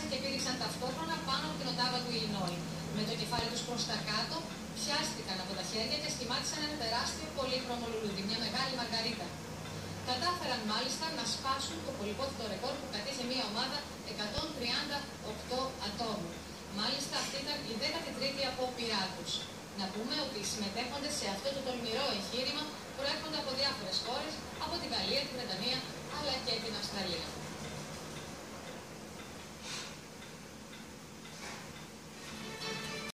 και πήδηξαν ταυτόχρονα πάνω από την Οτάβα του Ιλινόη. Με το κεφάλι τους προς τα κάτω, πιάστηκαν από τα χέρια και σχημάτισαν ένα τεράστιο πολύχρωμο λουλούδι, μια μεγάλη μαργαρίτα. Κατάφεραν μάλιστα να σπάσουν το πολυπόθητο ρεκόρ που κατήχε μια ομάδα 138 ατόμων. Μάλιστα αυτή ήταν η 13η απόπειρά τους. Να πούμε ότι οι συμμετέχοντες σε αυτό το τολμηρό εγχείρημα προέρχονται από διάφορες χώρες, από τη Γαλλία, τη Βρετανία αλλά και την Αυστραλία.